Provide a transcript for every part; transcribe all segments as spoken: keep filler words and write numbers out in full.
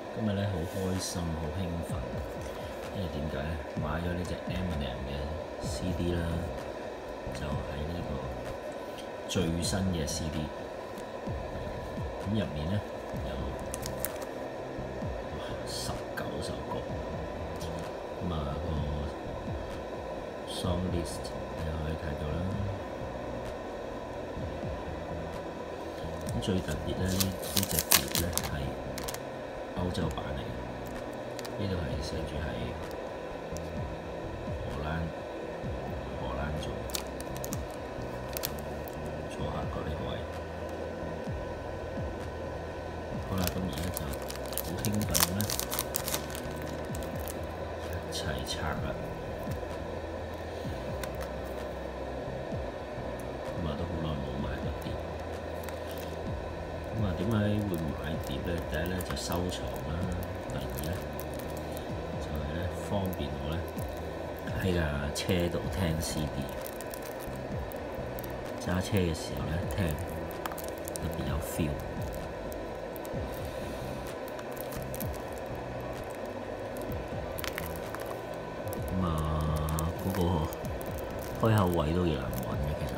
今日咧好開心，好興奮，因為點解咧？買咗呢隻 Eminem 嘅 C D 啦，就係呢個最新嘅 C D。咁入面咧有十九首歌，咁啊個 song list 你可以睇到啦。咁最特別咧，呢呢隻碟咧係歐洲版嚟嘅，呢度係寫住係荷蘭荷蘭做，坐下角呢個位。好啦，咁而家就好興奮咁咧，一齊拆啦！咁啊都好耐冇買過碟。咁啊點解會買碟咧？第一咧就收藏啦，第二咧就係咧方便我咧喺架車度聽 C D， 揸車嘅時候咧聽特別有 feel。咁啊嗰個開口位都幾難揾嘅，其實。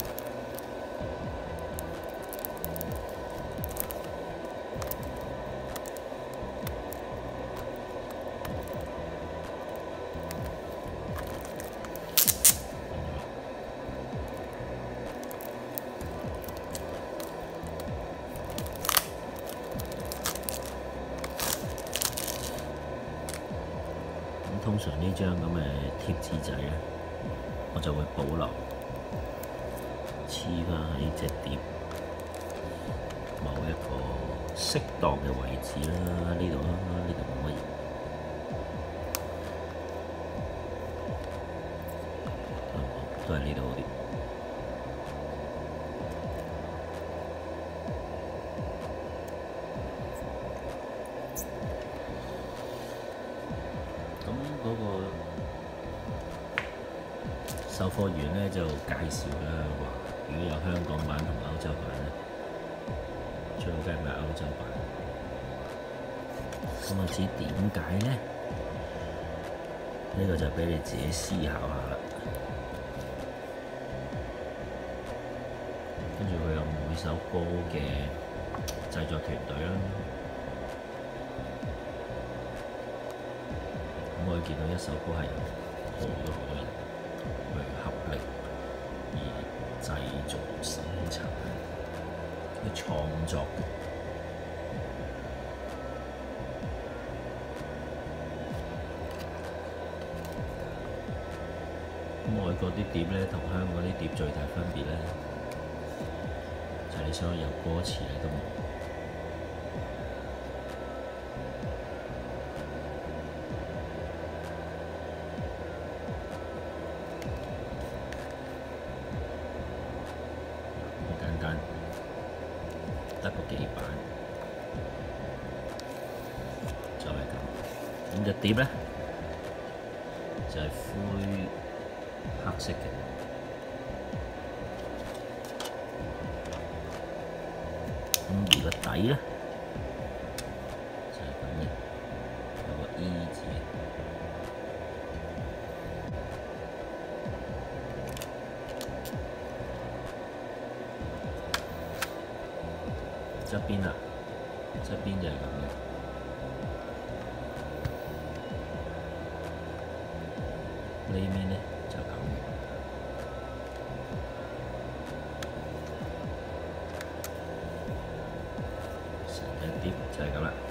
通常呢張咁嘅貼紙仔咧，我就會保留黐返喺隻碟某一個適當嘅位置啦，呢度啦，呢度冇乜嘢，都係呢度好啲。咁嗰個售貨員咧就介紹啦，話如果有香港版同歐洲版咧，最好梗係買歐洲版。咁我知點解咧？呢個就俾你自己思考下啦。跟住佢有每首歌嘅製作團隊啦。咁我見到一首歌係好多好多人去合力而製造、生產、去創作嘅。咁外國啲碟咧，同香港啲碟最大分別咧，就係你想有歌詞咧都冇。得個幾版就係咁。咁隻碟咧就係灰黑色嘅。咁而個底咧就係咁嘅，有個 E 字。側邊啊，側邊就係咁嘅。呢面咧就咁嘅。成隻碟就係咁啦。